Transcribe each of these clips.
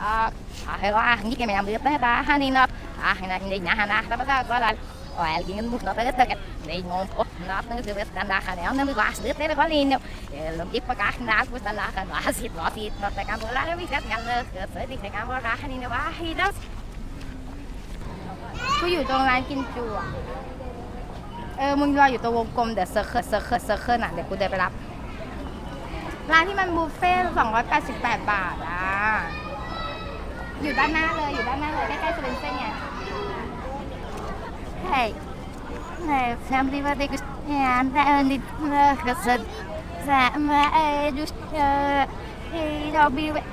là những cái mẹ biết đấy ta hani nó này đi nhà hana ta bắt đầu là rồi những nó tới tất cả đi ngon nó sẽ biết đàn đá này nó mới quá biết đấy có liền đâu làm tiếp các đá của ta là nó xịt nó tại cam lá nó biết cách ngăn phải đi tại cam lá hani nó quá hay đó กูอยู่ตรงร้านกินจูอ่ะมึงรออยู่ตัววงกลมเดี๋ยวเซอร์เคิลน่ะเดี๋ยวกูเดินไปรับร้านที่มันบุฟเฟ่288 บาทอ่ะอยู่ด้านหน้าเลยใกล้ๆสเปนเซ่ไงเฮ้ยแฟมลี่ว่าเด็กงานแต่นิดกระสันแสมาดูเราบิว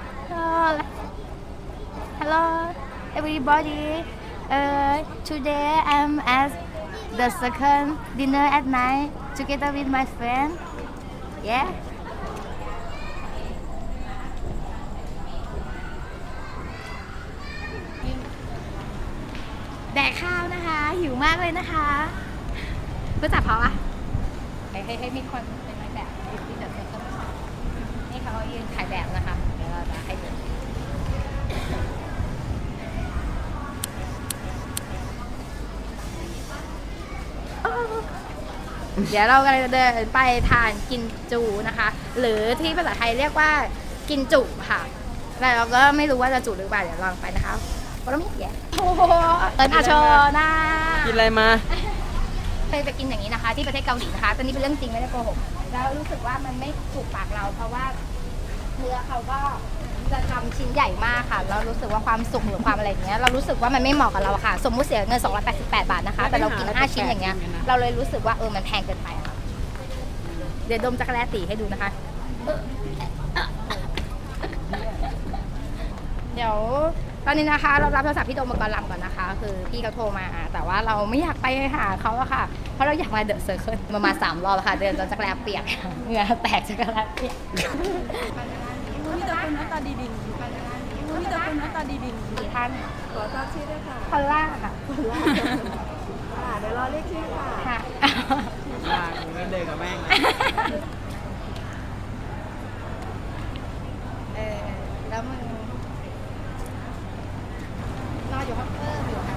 Hello everybody today I'm at the second dinner at night together with my friend. Yeah. แดกข้าวนะคะหิวมากเลยนะคะรู้จักเขาอะให้มีคนเป็นนายแบบที่จะเซ็นเซอร์นี่เขายืนถ่ายแบบนะคะเดี๋ยวเราจะให้ดูเดี๋ยวเรากำลังจะเดินไปทานกินจูนะคะหรือที่ภาษาไทยเรียกว่ากินจุค่ะแต่เราก็ไม่รู้ว่าจะจุหรือเปล่าเดี๋ยวลองไปนะคะก็ต้องแย่โอ้โหเอิญอาโชนะกินอะไรมาเคยไปกินอย่างนี้นะคะที่ประเทศเกาหลีนะคะตอนนี้เป็นเรื่องจริงไม่ได้โกหกแล้วรู้สึกว่ามันไม่ถูกปากเราเพราะว่าเนื้อเขาก็จะทำชิ้นใหญ่มากค่ะเรารู้สึกว่าความสุกหรือความอะไรอย่างเงี้ยเรารู้สึกว่ามันไม่เหมาะกับเราค่ะสมมุติเสียเงิน288 บาทนะคะแต่เรากิน5 ชิ้นอย่างเงี้ยเราเลยรู้สึกว่ามันแพงเกินไปค่ะเดี๋ยวดมจักรแลตีให้ดูนะคะเดี๋ยวตอนนี้นะคะเรารับโทรศัพท์พี่โดมกรลำก่อนนะคะคือพี่เขาโทรมาแต่ว่าเราไม่อยากไปหาเขาอะค่ะเพราะเราอยากมาเดอะเซอร์เคิลมา3 รอบแล้วค่ะเดินจนจักรแลเปียกเหงื่อแตกจักรแลเปียกมีแต่คนหน้าตาดีๆมีแต่คนหน้าตาดีๆกี่ท่านขอทราบชื่อด้วยค่ะพอลล่าค่ะเดี๋ยวรอเรียกชื่อค่ะไม่เดินกับแม่งแล้วมึงนอนอยู่ห้องอยู่ค่ะ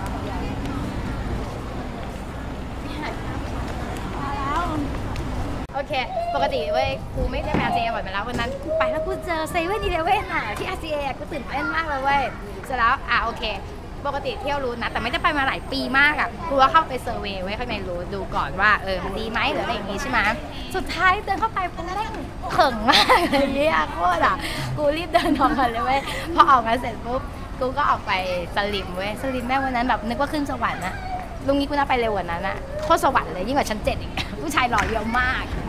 มาแล้วโอเคปกติเว้ยกูไม่ได้ไป RCA บ่อยมาแล้ววันนั้นกูไปแล้วกูเจอ7-Eleven อ่ะที่ RCA กูตื่นเต้นมากเลยเว้ยเสร็จแล้วโอเคปกติเที่ยวรู้นะแต่ไม่ได้ไปมาหลายปีมากอ่ะกูก็เข้าไปเซอร์เวย์ไว้ข้างในรู้ดูก่อนว่ามันดีไหมหรืออะไรอย่างงี้ใช่ไหมสุดท้ายเดินเข้าไปกูแม่งเข่งมากเลยเนี่ยโคตรอ่ะกูรีบเดินออกมาเลยเว้ยพอออกมาเสร็จปุ๊บกูก็ออกไปสลิมเว้ยสลิมแม่วันนั้นแบบนึกว่าขึ้นสวรรค์นะลุงนี้กูน่าไปเร็วกว่านั้นอะโคตรสวรรค์เลยยิ่งกว่าชั้น7อีกผู้ชายหล่อเยอะมาก